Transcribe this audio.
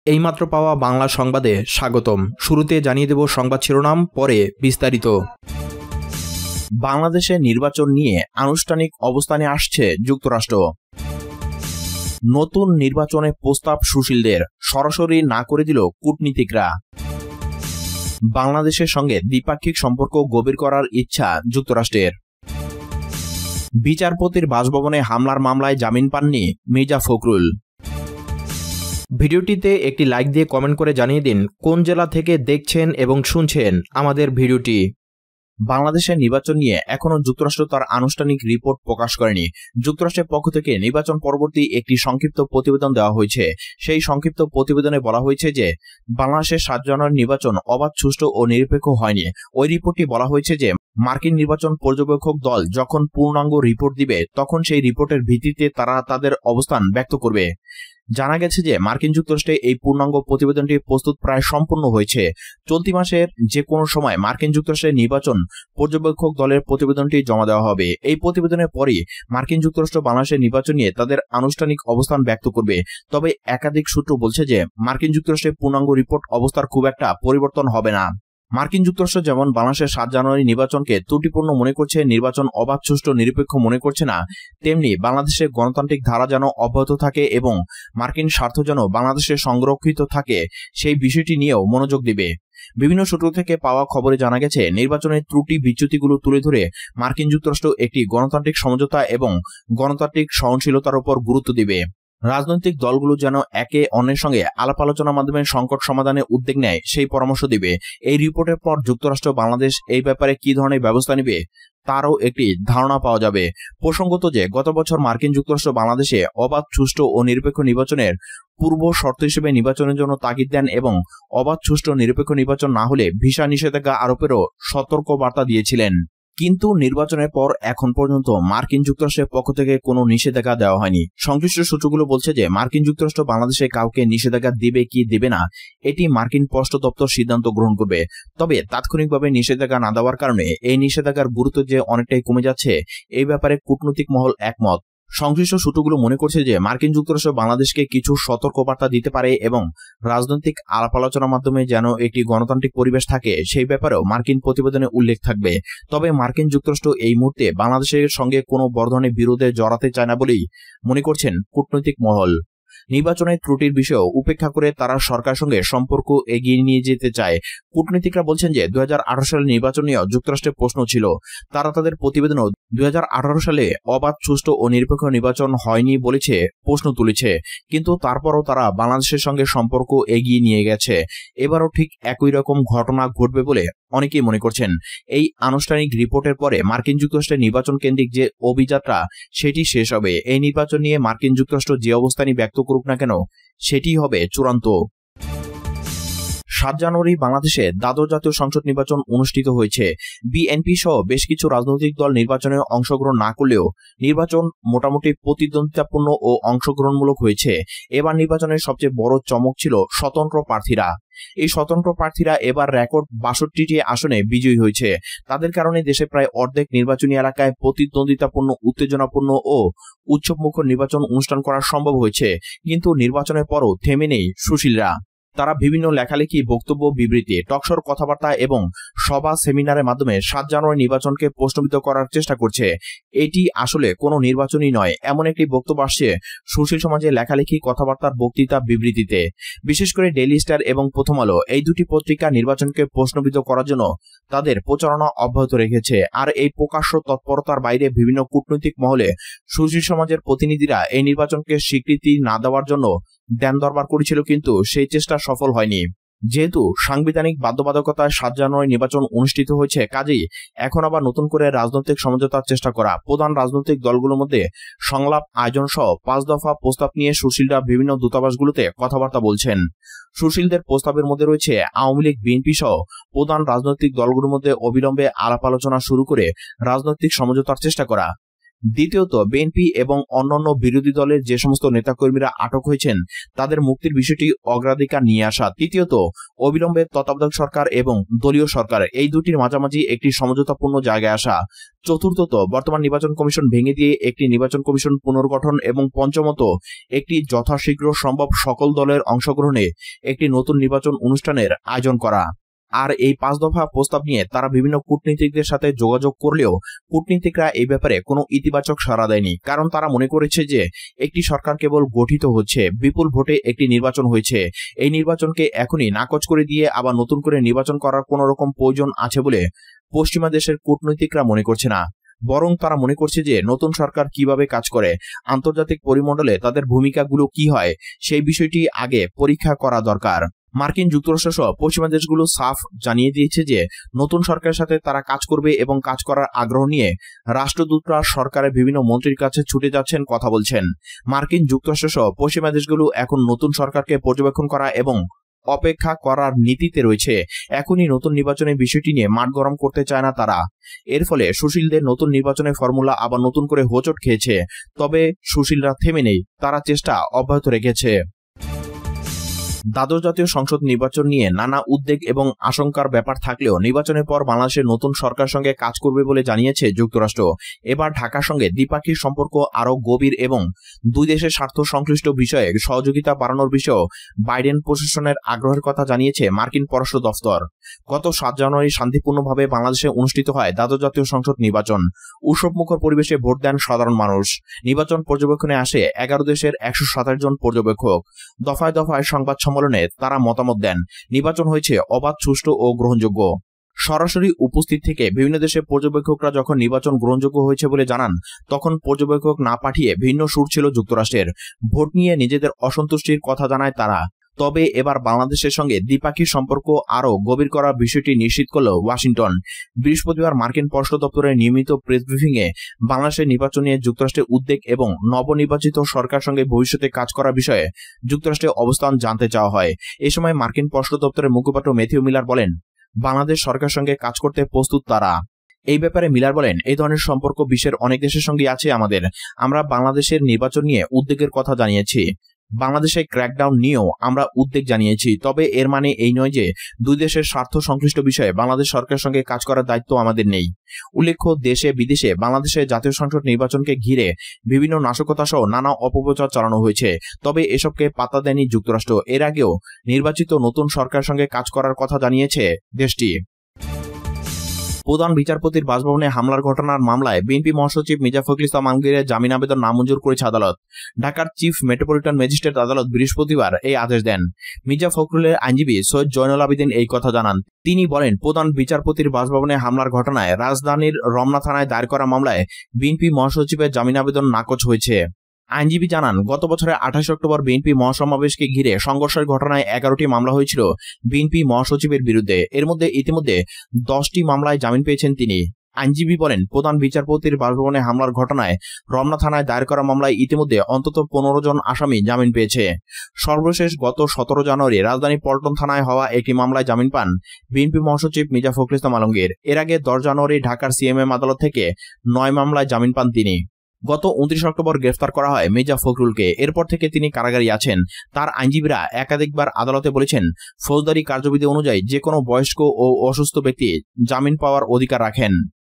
এইমাত্র পাওয়া বাংলা সংবাদে স্বাগতম। শুরুতে জানিয়ে দেব সংবাদ শিরোনাম, পরে বিস্তারিত। বাংলাদেশে নির্বাচন নিয়ে আনুষ্ঠানিক অবস্থানে আসছে যুক্তরাষ্ট্র। নতুন নির্বাচনে প্রস্তাব সুশীলদের, সরাসরি না করে দিল কূটনীতিকরা। বাংলাদেশের সঙ্গে দ্বিপাক্ষিক সম্পর্ক গভীর করার ইচ্ছা যুক্তরাষ্ট্রের। বিচারপতির বাসভবনে হামলার মামলায় জামিন পাননি মির্জা ফখরুল। ভিডিওটিতে একটি লাইক দিয়ে কমেন্ট করে জানিয়ে দিন কোন জেলা থেকে দেখছেন এবং শুনছেন আমাদের ভিডিওটি। বাংলাদেশের নির্বাচন নিয়ে এখনও যুক্তরাষ্ট্র তার আনুষ্ঠানিক রিপোর্ট প্রকাশ করেনি। যুক্তরাষ্ট্রের পক্ষ থেকে নির্বাচন পরবর্তী একটি সংক্ষিপ্ত প্রতিবেদন দেওয়া হয়েছে। সেই সংক্ষিপ্ত প্রতিবেদনে বলা হয়েছে যে বাংলাদেশের 7 জানুয়ারির নির্বাচন অবাধ, সুষ্ঠু ও নিরপেক্ষ হয়নি। ওই রিপোর্টটি বলা হয়েছে যে মার্কিন নির্বাচন পর্যবেক্ষক দল যখন পূর্ণাঙ্গ রিপোর্ট দিবে তখন সেই রিপোর্টের ভিত্তিতে তারা তাদের অবস্থান ব্যক্ত করবে। জানা গেছে যে মার্কিন যুক্তরাষ্ট্রে এই পূর্ণাঙ্গ প্রতিবেদনটি প্রস্তুত প্রায় সম্পূর্ণ হয়েছে। চলতি মাসের যে কোনো সময় মার্কিন যুক্তরাষ্ট্রের নির্বাচন পর্যবেক্ষক দলের প্রতিবেদনটি জমা দেওয়া হবে। এই প্রতিবেদনের পরই মার্কিন যুক্তরাষ্ট্র বাংলাদেশের নির্বাচন নিয়ে তাদের আনুষ্ঠানিক অবস্থান ব্যক্ত করবে। তবে একাধিক সূত্র বলছে যে মার্কিন যুক্তরাষ্ট্রের পূর্ণাঙ্গ রিপোর্ট অবস্থার খুব একটা পরিবর্তন হবে না। মার্কিন যুক্তরাষ্ট্র যেমন বাংলাদেশের 7 জানুয়ারি নির্বাচনকে ত্রুটিপূর্ণ মনে করছে, নির্বাচন অবাধ, সুষ্ঠু, নিরপেক্ষ মনে করছে না, তেমনি বাংলাদেশের গণতান্ত্রিক ধারা যেন অব্যাহত থাকে এবং মার্কিন স্বার্থ যেন বাংলাদেশে সংরক্ষিত থাকে সেই বিষয়টি নিয়েও মনোযোগ দিবে। বিভিন্ন সূত্র থেকে পাওয়া খবরে জানা গেছে নির্বাচনের ত্রুটি বিচ্যুতিগুলো তুলে ধরে মার্কিন যুক্তরাষ্ট্র একটি গণতান্ত্রিক সমঝোতা এবং গণতান্ত্রিক সহনশীলতার উপর গুরুত্ব দিবে। রাজনৈতিক দলগুলো যেন একে অন্যের সঙ্গে আলাপ আলোচনার মাধ্যমে সংকট সমাধানে উদ্যোগ নেয় সেই পরামর্শ দিবে। এই রিপোর্টের পর যুক্তরাষ্ট্র বাংলাদেশ এই ব্যাপারে কি ধরনের ব্যবস্থা নেবে তারও একটি ধারণা পাওয়া যাবে। প্রসঙ্গত যে গত বছর মার্কিন যুক্তরাষ্ট্র বাংলাদেশে অবাধ, সুষ্ঠু ও নিরপেক্ষ নির্বাচনের পূর্ব শর্ত হিসেবে নির্বাচনের জন্য তাগিদ দেন এবং অবাধ, সুষ্ঠু, নিরপেক্ষ নির্বাচন না হলে ভিসা নিষেধাজ্ঞা আরোপেরও সতর্ক বার্তা দিয়েছিলেন। কিন্তু নির্বাচনের পর এখন পর্যন্ত মার্কিন যুক্তরাষ্ট্রের পক্ষ থেকে কোনো নিষেধাজ্ঞা দেওয়া হয়নি। সংশ্লিষ্ট সূত্রগুলো বলছে যে মার্কিন যুক্তরাষ্ট্র বাংলাদেশে কাউকে নিষেধাজ্ঞা দেবে কি দেবে না এটি মার্কিন পররাষ্ট্র দপ্তর সিদ্ধান্ত গ্রহণ করবে। তবে তাৎক্ষণিকভাবে নিষেধাজ্ঞা না দেওয়ার কারণে এই নিষেধাজ্ঞার গুরুত্ব যে অনেকটাই কমে যাচ্ছে এই ব্যাপারে কূটনৈতিক মহল একমত। সংশ্লিষ্ট সূত্রগুলো মনে করছে যে মার্কিন যুক্তরাষ্ট্র বাংলাদেশকে কিছু সতর্কবার্তা দিতে পারে এবং রাজনৈতিক আলাপ আলোচনার মাধ্যমে যেন একটি গণতান্ত্রিক পরিবেশ থাকে সেই ব্যাপারেও মার্কিন প্রতিবেদনে উল্লেখ থাকবে। তবে মার্কিন যুক্তরাষ্ট্র এই মুহূর্তে বাংলাদেশের সঙ্গে কোনো বড় ধরনের বিরোধে জড়াতে চায় না বলেই মনে করছেন কূটনৈতিক মহল। নির্বাচনের ত্রুটির বিষয়েও উপেক্ষা করে তারা সরকারের সঙ্গে সম্পর্ক এগিয়ে নিয়ে যেতে চায়। কূটনীতিকরা বলছেন যে 2018 সালের নির্বাচন নিয়েও যুক্তরাষ্ট্রের প্রশ্ন ছিল। তারা তাদের প্রতিবেদনেও 2018 সালে অবাধ, সুষ্ঠু ও নিরপেক্ষ নির্বাচন হয়নি বলেছে প্রশ্ন তুলেছে, কিন্তু তারপরও তারা বাংলাদেশের সঙ্গে সম্পর্ক এগিয়ে নিয়ে গেছে। এবারও ঠিক একই রকম ঘটনা ঘটবে বলে অনেকেই মনে করছেন। এই আনুষ্ঠানিক রিপোর্টের পরে মার্কিন যুক্তরাষ্ট্রের নির্বাচন কেন্দ্রিক যে অভিযাত্রা সেটি শেষ হবে। এই নির্বাচন নিয়ে মার্কিন যুক্তরাষ্ট্র যে অবস্থানই ব্যক্ত করুক না কেন সেটি হবে চূড়ান্ত। 7 জানুয়ারি বাংলাদেশে দ্বাদশ জাতীয় সংসদ নির্বাচন অনুষ্ঠিত হয়েছে। বিএনপি সহ বেশ কিছু রাজনৈতিক দল নির্বাচনে অংশগ্রহণ না করলেও নির্বাচন মোটামুটি প্রতিদ্বন্দ্বিতাপূর্ণ ও অংশগ্রহণমূলক হয়েছে। এবার নির্বাচনের সবচেয়ে বড় চমক ছিল স্বতন্ত্র প্রার্থীরা। এই স্বতন্ত্র প্রার্থীরা এবার রেকর্ড 62টি আসনে বিজয়ী হয়েছে। তাদের কারণে দেশে প্রায় অর্ধেক নির্বাচনী এলাকায় প্রতিদ্বন্দ্বিতাপূর্ণ, উত্তেজনাপূর্ণ ও উৎসবমুখর নির্বাচন অনুষ্ঠান করা সম্ভব হয়েছে। কিন্তু নির্বাচনের পরও থেমে নেই সুশীলরা। তারা বিভিন্ন লেখালেখি, বক্তব্য, বিবৃতি, টকশোর কথাবার্তা এবং সভা, সেমিনারের মাধ্যমে 7 জানুয়ারি নির্বাচনকে প্রশ্নবিদ্ধ করার চেষ্টা করছে। এটি আসলে কোনো নির্বাচনই নয় এমন একটি বক্তব্য আসছে সুশীল সমাজের লেখালেখি, কথাবার্তার, বক্তৃতা, বিবৃতিতে। বিশেষ করে ডেইলি স্টার এবং প্রথম আলো এই দুটি পত্রিকা নির্বাচনকে প্রশ্নবিদ্ধ করার জন্য তাদের প্রচারণা অব্যাহত রেখেছে। আর এই প্রকাশ্য তৎপরতার বাইরে বিভিন্ন কূটনৈতিক মহলে সুশীল সমাজের প্রতিনিধিরা এই নির্বাচনকে স্বীকৃতি না দেওয়ার জন্য দেন দরবার করেছিল, কিন্তু সেই চেষ্টা সফল হয়নি। যেহেতু সাংবিধানিক বাধ্যবাধকতায় 7 জানুয়ারি নির্বাচন অনুষ্ঠিত হয়েছে, কাজেই এখন আবার নতুন করে রাজনৈতিক সমঝোতার চেষ্টা করা। প্রধান রাজনৈতিক দলগুলোর মধ্যে সংলাপ আয়োজন সহ 5 দফা প্রস্তাব নিয়ে সুশীলরা বিভিন্ন দূতাবাসগুলোতে কথাবার্তা বলছেন। সুশীলদের প্রস্তাবের মধ্যে রয়েছে আওয়ামী লীগ, বিএনপি সহ প্রধান রাজনৈতিক দলগুলোর মধ্যে অবিলম্বে আলাপ আলোচনা শুরু করে রাজনৈতিক সমঝোতার চেষ্টা করা। দ্বিতীয়ত, বিএনপি এবং অন্যান্য বিরোধী দলের যে সমস্ত নেতাকর্মীরা আটক হয়েছেন তাদের মুক্তির বিষয়টি অগ্রাধিকার নিয়ে আসা। তৃতীয়ত, অবিলম্বে তত্ত্বাবধায়ক সরকার এবং দলীয় সরকার এই দুটির মাঝামাঝি একটি সমঝোতাপূর্ণ জায়গায় আসা। চতুর্থত, বর্তমান নির্বাচন কমিশন ভেঙে দিয়ে একটি নির্বাচন কমিশন পুনর্গঠন এবং পঞ্চমত, একটি যথাশীঘ্র সম্ভব সকল দলের অংশগ্রহণে একটি নতুন নির্বাচন অনুষ্ঠানের আয়োজন করা। আর এই 5 দফা প্রস্তাব নিয়ে তারা বিভিন্ন কূটনীতিকদের সাথে যোগাযোগ করলেও কূটনীতিকরা এই ব্যাপারে কোনো ইতিবাচক সাড়া দেয়নি, কারণ তারা মনে করেছে যে একটি সরকার কেবল গঠিত হচ্ছে, বিপুল ভোটে একটি নির্বাচন হয়েছে, এই নির্বাচনকে এখনই নাকচ করে দিয়ে আবার নতুন করে নির্বাচন করার কোনো রকম প্রয়োজন আছে বলে পশ্চিমা দেশের কূটনীতিকরা মনে করছে না। বরং তারা মনে করছে যে নতুন সরকার কিভাবে কাজ করে, আন্তর্জাতিক পরিমণ্ডলে তাদের ভূমিকাগুলো কি হয়, সেই বিষয়টি আগে পরীক্ষা করা দরকার। মার্কিন যুক্তরাষ্ট্র সহ পশ্চিমা দেশগুলো সাফ জানিয়ে দিয়েছে যে নতুন সরকারের সাথে তারা কাজ করবে এবং কাজ করার আগ্রহ নিয়ে রাষ্ট্রদূতরা সরকারের বিভিন্ন মন্ত্রীর কাছে ছুটে যাচ্ছেন, কথা বলছেন। মার্কিন যুক্তরাষ্ট্র সহ পশ্চিমা দেশগুলো এখন নতুন সরকারকে পর্যবেক্ষণ করা এবং অপেক্ষা করার নীতিতে রয়েছে। এখনই নতুন নির্বাচনের বিষয়টি নিয়ে মাঠ গরম করতে চায় না তারা। এর ফলে সুশীলদের নতুন নির্বাচনের ফর্মুলা আবার নতুন করে হোঁচট খেয়েছে। তবে সুশীলরা থেমে নেই, তারা চেষ্টা অব্যাহত রেখেছে। দ্বাদশ জাতীয় সংসদ নির্বাচন নিয়ে নানা উদ্বেগ এবং আশঙ্কার ব্যাপার থাকলেও নির্বাচনের পর বাংলাদেশের নতুন সরকার সঙ্গে কাজ করবে বলে জানিয়েছে যুক্তরাষ্ট্র। এবার ঢাকার সঙ্গে দ্বিপাক্ষিক সম্পর্ক আরও গভীর এবং দুই দেশের স্বার্থ সংশ্লিষ্ট বিষয়ে সহযোগিতা বাড়ানোর বিষয়েও বাইডেন প্রশাসনের আগ্রহের কথা জানিয়েছে মার্কিন পররাষ্ট্র দফতর। গত 7 জানুয়ারি শান্তিপূর্ণভাবে বাংলাদেশে অনুষ্ঠিত হয় দ্বাদশ জাতীয় সংসদ নির্বাচন। উৎসবমুখর পরিবেশে ভোট দেন সাধারণ মানুষ। নির্বাচন পর্যবেক্ষণে আসে 11 দেশের 127 জন পর্যবেক্ষক। দফায় দফায় সংবাদ সম্মেলনে তারা মতামত দেন। নির্বাচন হয়েছে অবাধ, সুষ্ঠু ও গ্রহণযোগ্য। সরাসরি উপস্থিত থেকে বিভিন্ন দেশের পর্যবেক্ষকরা যখন নির্বাচন গ্রহণযোগ্য হয়েছে বলে জানান, তখন পর্যবেক্ষক না পাঠিয়ে ভিন্ন সুর ছিল যুক্তরাষ্ট্রের। ভোট নিয়ে নিজেদের অসন্তুষ্টির কথা জানায় তারা। তবে এবার বাংলাদেশের সঙ্গে দ্বিপাক্ষিক সম্পর্ক আরও গভীর করার বিষয়টি নিশ্চিত করল ওয়াশিংটন। বৃহস্পতিবার মার্কিন পররাষ্ট্র দপ্তরের নিয়মিত প্রেস ব্রিফিংয়ে বাংলাদেশের নির্বাচন নিয়ে যুক্তরাষ্ট্রের উদ্বেগ এবং নবনির্বাচিত সরকার সঙ্গে ভবিষ্যতে কাজ করার বিষয়ে যুক্তরাষ্ট্রের অবস্থান জানতে চাওয়া হয়। এ সময় মার্কিন পররাষ্ট্র দপ্তরের মুখপাত্র ম্যাথিউ মিলার বলেন, বাংলাদেশ সরকারের সঙ্গে কাজ করতে প্রস্তুত তারা। এই ব্যাপারে মিলার বলেন, এই ধরনের সম্পর্ক বিশ্বের অনেক দেশের সঙ্গে আছে আমাদের। আমরা বাংলাদেশের নির্বাচন নিয়ে উদ্বেগের কথা জানিয়েছি। বাংলাদেশে ক্র্যাকডাউন নিয়েও আমরা উদ্বেগ জানিয়েছি। তবে এর মানে এই নয় যে দুই দেশের স্বার্থ সংশ্লিষ্ট বিষয়ে বাংলাদেশ সরকারের সঙ্গে কাজ করার দায়িত্ব আমাদের নেই। উল্লেখ্য, দেশে বিদেশে বাংলাদেশের জাতীয় সংসদ নির্বাচনকে ঘিরে বিভিন্ন নাশকতা সহ নানা অপপ্রচার চালানো হয়েছে। তবে এসবকে পাত্তা দেয়নি যুক্তরাষ্ট্র। এর আগেও নির্বাচিত নতুন সরকারের সঙ্গে কাজ করার কথা জানিয়েছে দেশটি। প্রধান বিচারপতির বাসভবনে হামলার ঘটনার মামলায় বিএনপি মহাসচিব মির্জা ফখরুল ইসলাম আলমগীরের জামিন আবেদন নামঞ্জুর করেছে আদালত। ঢাকার চিফ মেট্রোপলিটন ম্যাজিস্ট্রেট আদালত বৃহস্পতিবার এই আদেশ দেন। মির্জা ফখরুলের আইনজীবী সৈয়দ জয়নুল আবেদিন এই কথা জানান। তিনি বলেন, প্রধান বিচারপতির বাসভবনে হামলার ঘটনায় রাজধানীর রমনা থানায় দায়ের করা মামলায় বিএনপি মহাসচিবের জামিন আবেদন নাকচ হয়েছে। আইনজীবী জানান, গত বছরের 28 অক্টোবর বিএনপি মহাসমাবেশকে ঘিরে সংঘর্ষের ঘটনায় 11টি মামলা হয়েছিল বিএনপি মহাসচিবের বিরুদ্ধে। এর মধ্যে ইতিমধ্যে 10টি মামলায় জামিন পেয়েছেন তিনি। আইনজীবী বলেন, প্রধান বিচারপতির বাসভবনে হামলার ঘটনায় রমনা থানায় দায়ের করা মামলায় ইতিমধ্যে অন্তত 15 জন আসামি জামিন পেয়েছে। সর্বশেষ গত 17 জানুয়ারি রাজধানী পল্টন থানায় হওয়া একটি মামলায় জামিন পান বিএনপি মহাসচিব মির্জা ফখরুল ইসলাম আলমগীর। এর আগে 10 জানুয়ারি ঢাকার সিএমএম আদালত থেকে 9 মামলায় জামিন পান তিনি। গত 29 অক্টোবর গ্রেফতার করা হয় মির্জা ফখরুলকে। এরপর থেকে তিনি কারাগারে আছেন। তার আইনজীবীরা একাধিকবার আদালতে বলেছেন, ফৌজদারি কার্যবিধি অনুযায়ী যে কোনো বয়স্ক ও অসুস্থ ব্যক্তি জামিন পাওয়ার অধিকার রাখেন।